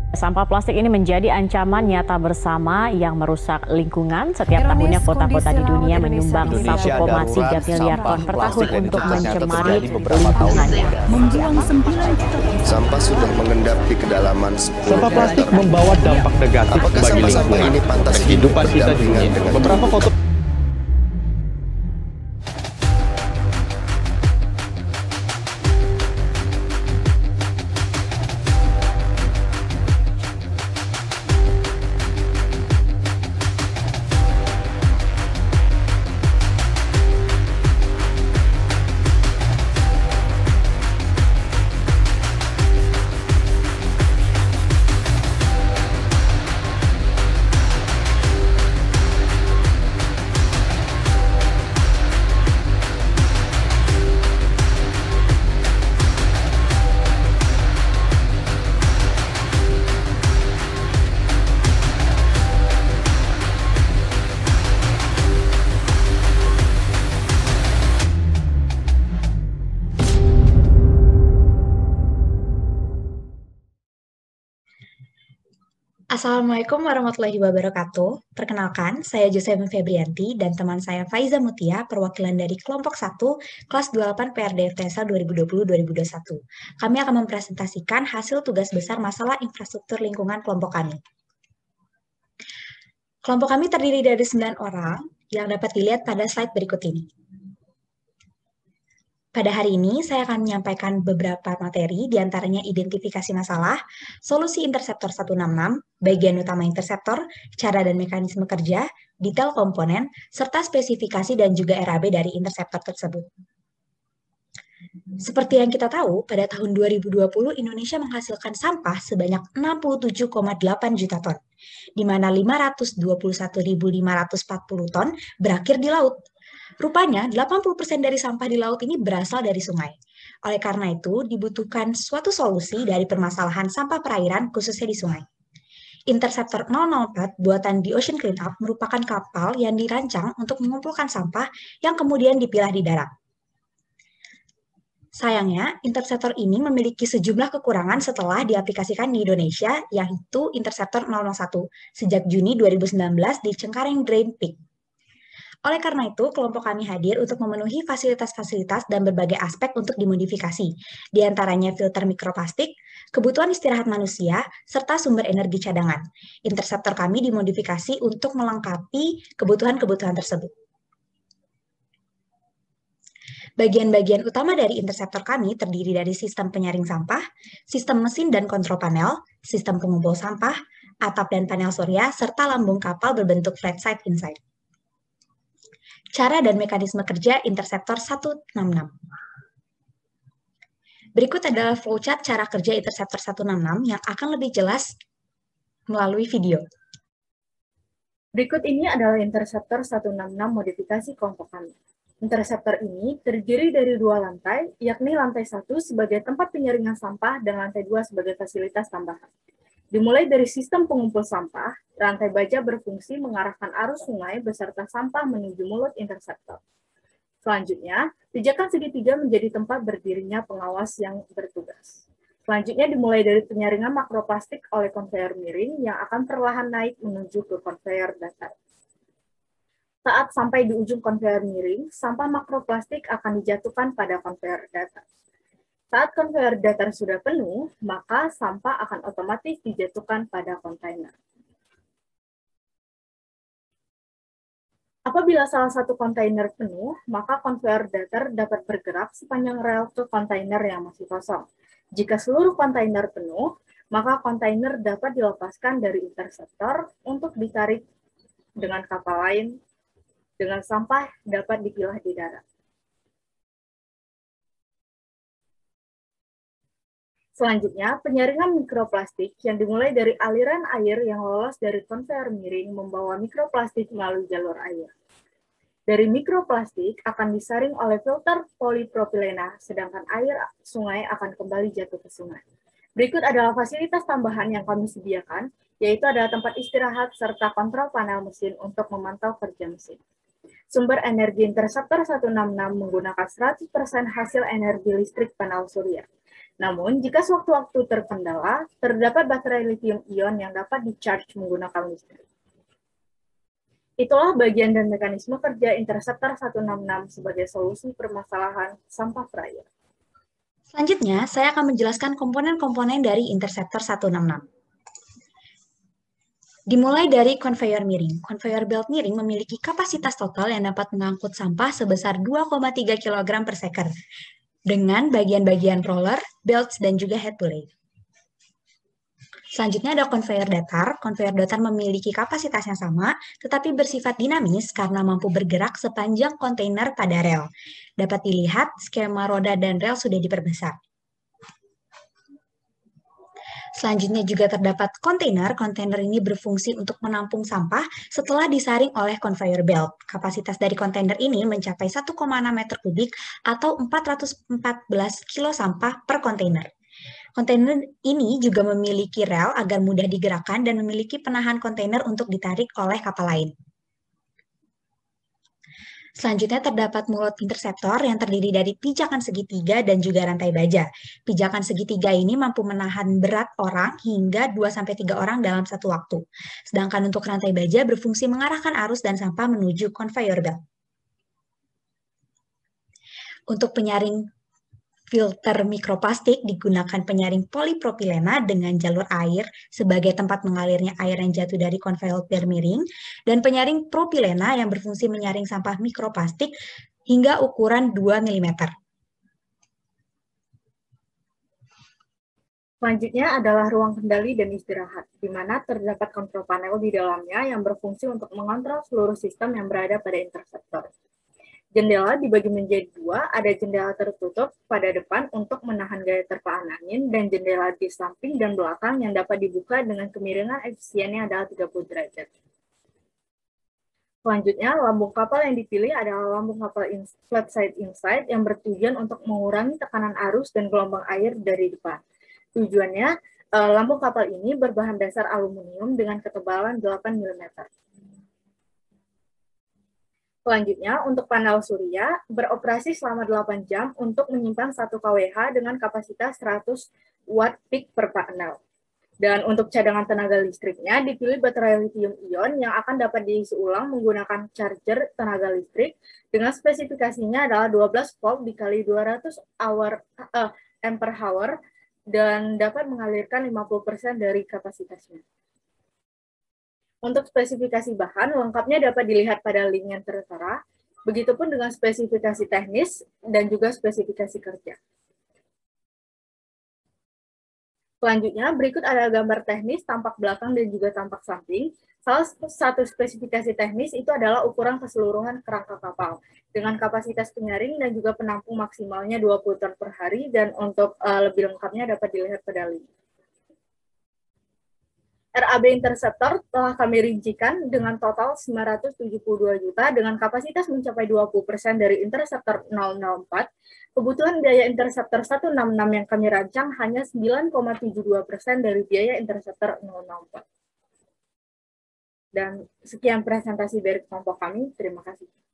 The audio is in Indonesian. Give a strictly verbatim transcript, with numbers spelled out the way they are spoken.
Sampah plastik ini menjadi ancaman nyata bersama yang merusak lingkungan. Setiap tahunnya kota-kota di dunia menyumbang satu koma tiga miliar ton per tahun untuk mencemari lingkungan. Membuang sembilan juta sampah sudah mengendap di kedalaman sepuluh Sampah plastik meter. membawa dampak negatif Apakah bagi sampah-sampah lingkungan ini pantas dan kehidupan hidup kita di berdampingan dunia. dengan Beberapa foto Assalamualaikum warahmatullahi wabarakatuh. Perkenalkan, saya Josephine Febrianti dan teman saya Faiza Mutia, perwakilan dari kelompok satu, kelas dua puluh delapan P R D F T S L dua ribu dua puluh dua ribu dua puluh satu. Kami akan mempresentasikan hasil tugas besar masalah infrastruktur lingkungan kelompok kami. Kelompok kami terdiri dari sembilan orang yang dapat dilihat pada slide berikut ini. Pada hari ini, saya akan menyampaikan beberapa materi, diantaranya identifikasi masalah, solusi interseptor seratus enam puluh enam, bagian utama interseptor, cara dan mekanisme kerja, detail komponen, serta spesifikasi dan juga R A B dari interseptor tersebut. Seperti yang kita tahu, pada tahun dua ribu dua puluh Indonesia menghasilkan sampah sebanyak enam puluh tujuh koma delapan juta ton, di mana lima ratus dua puluh satu ribu lima ratus empat puluh ton berakhir di laut. Rupanya, delapan puluh persen dari sampah di laut ini berasal dari sungai. Oleh karena itu, dibutuhkan suatu solusi dari permasalahan sampah perairan, khususnya di sungai. Interceptor nol nol empat buatan The Ocean Cleanup merupakan kapal yang dirancang untuk mengumpulkan sampah yang kemudian dipilah di darat. Sayangnya, Interceptor ini memiliki sejumlah kekurangan setelah diaplikasikan di Indonesia, yaitu Interceptor nol nol satu, sejak Juni dua ribu sembilan belas di Cengkareng Drain Peak. Oleh karena itu, kelompok kami hadir untuk memenuhi fasilitas-fasilitas dan berbagai aspek untuk dimodifikasi, di antaranya filter mikroplastik, kebutuhan istirahat manusia, serta sumber energi cadangan. Interceptor kami dimodifikasi untuk melengkapi kebutuhan-kebutuhan tersebut. Bagian-bagian utama dari interceptor kami terdiri dari sistem penyaring sampah, sistem mesin dan kontrol panel, sistem pengumpul sampah, atap dan panel surya, serta lambung kapal berbentuk flat side inside. Cara dan mekanisme kerja Interceptor seratus enam puluh enam. Berikut adalah flowchart cara kerja Interceptor seratus enam puluh enam yang akan lebih jelas melalui video. Berikut ini adalah Interceptor seratus enam puluh enam modifikasi kelompok kami. Interceptor ini terdiri dari dua lantai, yakni lantai satu sebagai tempat penyaringan sampah dan lantai dua sebagai fasilitas tambahan. Dimulai dari sistem pengumpul sampah, rantai baja berfungsi mengarahkan arus sungai beserta sampah menuju mulut interceptor. Selanjutnya, pijakan segitiga menjadi tempat berdirinya pengawas yang bertugas. Selanjutnya dimulai dari penyaringan makroplastik oleh konveyor miring yang akan perlahan naik menuju ke konveyor datar. Saat sampai di ujung konveyor miring, sampah makroplastik akan dijatuhkan pada konveyor datar. Saat konveyor datar sudah penuh, maka sampah akan otomatis dijatuhkan pada kontainer. Apabila salah satu kontainer penuh, maka konveyor datar dapat bergerak sepanjang rel ke kontainer yang masih kosong. Jika seluruh kontainer penuh, maka kontainer dapat dilepaskan dari interceptor untuk ditarik dengan kapal lain, dengan sampah dapat dipilah di darat. Selanjutnya, penyaringan mikroplastik yang dimulai dari aliran air yang lolos dari konveyor miring membawa mikroplastik melalui jalur air. Dari mikroplastik akan disaring oleh filter polipropilena, sedangkan air sungai akan kembali jatuh ke sungai. Berikut adalah fasilitas tambahan yang kami sediakan, yaitu adalah tempat istirahat serta kontrol panel mesin untuk memantau kerja mesin. Sumber energi Interceptor seratus enam puluh enam menggunakan seratus persen hasil energi listrik panel surya. Namun, jika sewaktu-waktu terkendala, terdapat baterai lithium-ion yang dapat di-charge menggunakan listrik. Itulah bagian dan mekanisme kerja Interceptor seratus enam puluh enam sebagai solusi permasalahan sampah perairan. Selanjutnya, saya akan menjelaskan komponen-komponen dari Interceptor seratus enam puluh enam. Dimulai dari conveyor miring. Conveyor belt miring memiliki kapasitas total yang dapat mengangkut sampah sebesar dua koma tiga kilogram per seker, dengan bagian-bagian roller, belts, dan juga head pulley. Selanjutnya ada conveyor datar. Conveyor datar memiliki kapasitas yang sama, tetapi bersifat dinamis karena mampu bergerak sepanjang kontainer pada rel. Dapat dilihat, skema roda dan rel sudah diperbesar. Selanjutnya juga terdapat kontainer. Kontainer ini berfungsi untuk menampung sampah setelah disaring oleh conveyor belt. Kapasitas dari kontainer ini mencapai satu koma enam meter kubik atau empat ratus empat belas kilo sampah per kontainer. Kontainer ini juga memiliki rel agar mudah digerakkan dan memiliki penahan kontainer untuk ditarik oleh kapal lain. Selanjutnya terdapat mulut interceptor yang terdiri dari pijakan segitiga dan juga rantai baja. Pijakan segitiga ini mampu menahan berat orang hingga dua sampai tiga orang dalam satu waktu. Sedangkan untuk rantai baja berfungsi mengarahkan arus dan sampah menuju conveyor belt. Untuk penyaring filter mikroplastik digunakan penyaring polipropilena dengan jalur air sebagai tempat mengalirnya air yang jatuh dari conveyor belt miring, dan penyaring propilena yang berfungsi menyaring sampah mikroplastik hingga ukuran dua milimeter. Selanjutnya adalah ruang kendali dan istirahat, di mana terdapat kontrol panel di dalamnya yang berfungsi untuk mengontrol seluruh sistem yang berada pada interceptor. Jendela dibagi menjadi dua, ada jendela tertutup pada depan untuk menahan gaya terpaan angin, dan jendela di samping dan belakang yang dapat dibuka dengan kemiringan efisiennya adalah tiga puluh derajat. Selanjutnya, lambung kapal yang dipilih adalah lambung kapal in, flat side inside yang bertujuan untuk mengurangi tekanan arus dan gelombang air dari depan. Tujuannya, eh, lambung kapal ini berbahan dasar aluminium dengan ketebalan delapan milimeter. Selanjutnya, untuk panel surya, beroperasi selama delapan jam untuk menyimpan satu kilowatt dengan kapasitas seratus watt peak per panel. Dan untuk cadangan tenaga listriknya, dipilih baterai lithium-ion yang akan dapat diisi ulang menggunakan charger tenaga listrik dengan spesifikasinya adalah dua belas volt dikali dua ratus hour, uh, ampere hour dan dapat mengalirkan lima puluh persen dari kapasitasnya. Untuk spesifikasi bahan, lengkapnya dapat dilihat pada link yang tertera, begitupun dengan spesifikasi teknis dan juga spesifikasi kerja. Selanjutnya, berikut ada gambar teknis tampak belakang dan juga tampak samping. Salah satu spesifikasi teknis itu adalah ukuran keseluruhan kerangka kapal, dengan kapasitas penyaring dan juga penampung maksimalnya dua puluh ton per hari, dan untuk uh, lebih lengkapnya dapat dilihat pada link. R A B Interceptor telah kami rincikan dengan total sembilan ratus tujuh puluh dua juta dengan kapasitas mencapai dua puluh persen dari Interceptor nol nol empat. Kebutuhan biaya Interceptor seratus enam puluh enam yang kami rancang hanya sembilan koma tujuh dua persen dari biaya Interceptor nol nol empat. Dan sekian presentasi dari kelompok kami. Terima kasih.